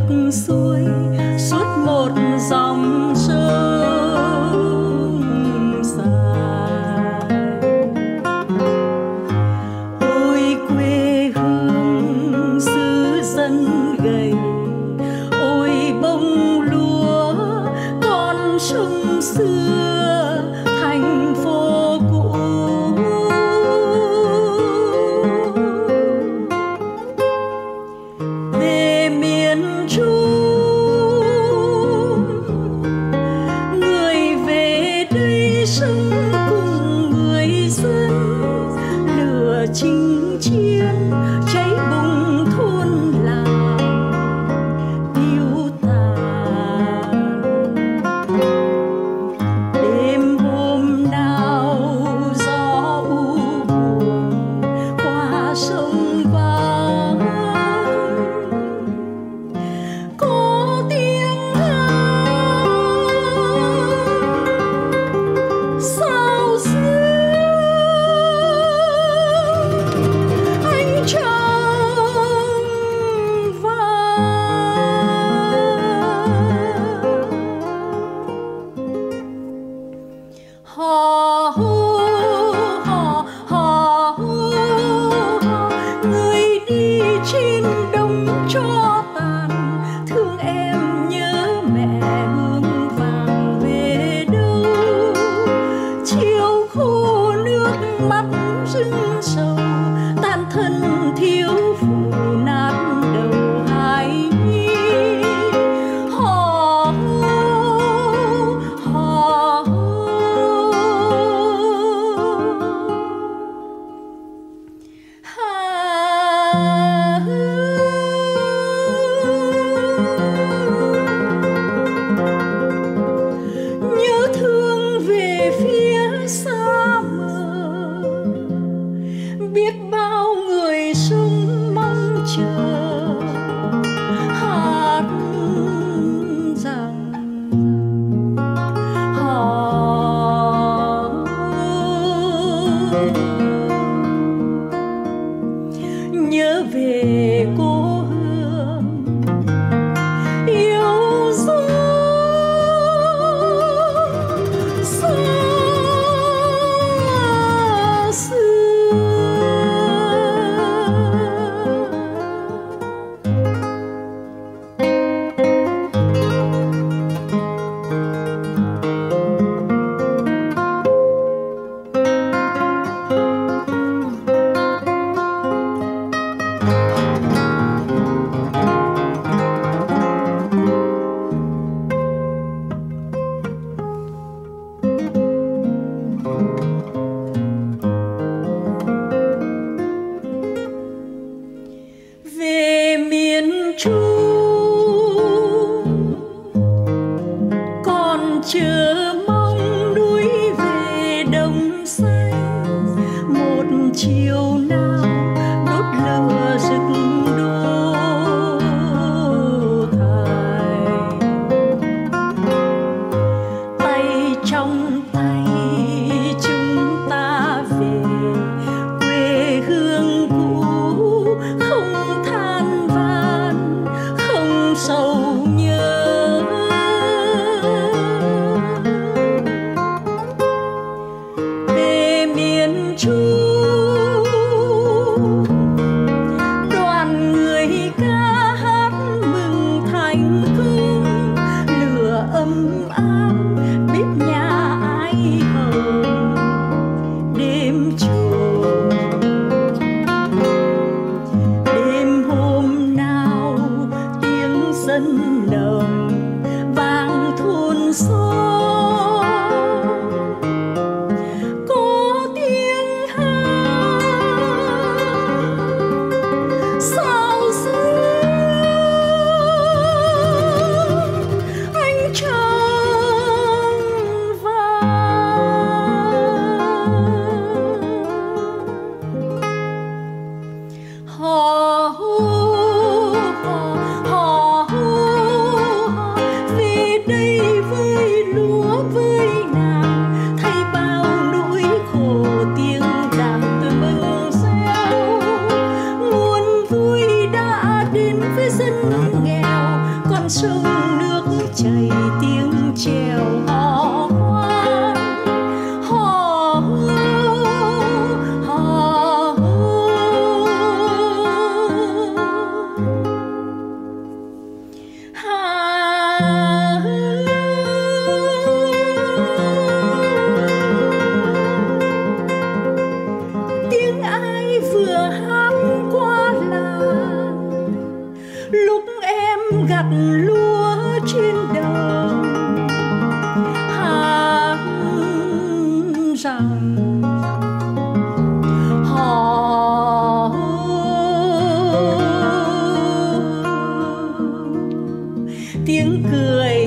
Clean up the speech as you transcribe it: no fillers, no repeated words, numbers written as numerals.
xuôi suốt một dòng sông dài. Ôi quê hương xứ dân gầy, ôi bông lúa con sông xưa thành phố cũ. Về miền Trung, người về đây sống cùng người dân, lửa chinh chiến cháy bùng thôn làng tiêu tàn. Đêm hôm nào gió u buồn qua sông vắng, có tiếng hát sao xưa anh chẳng vàng. Hò hô hò hò hô hò, người đi trên đồng cho tàn, thương em nhớ mẹ hương vàng về đâu. Chiều khô nước mắt rưng sầu, tàn thân thiếu phụ nát đầu hài nhi. Hò hò nhớ thương về phía xa mờ, biết bao người sống mong chờ hát rằng họ nhớ về cô hương yêu dấu xa xưa. Về miền Trung còn chờ mong núi về đồng xanh, một chiều nào đốt lửa rực đô thành. Tay trong tay chúng ta về quê hương cũ, không than van không sầu nhớ. Về miền Trung đoàn người ca hát mừng thành công, lửa ấm áp bếp nhà ai hồng đêm trôi. Đêm hôm nào tiếng dân nồng vang thôn xóm, có tiếng hát sao xưa anh chẳng vàng. Hò hô hò hò hô hò, sông nước chảy tiếng chèo hò khoan, hò hò tiếng ai vừa hát qua làng lúc em gặt lúa trên đồng, hát rằng hò tiếng cười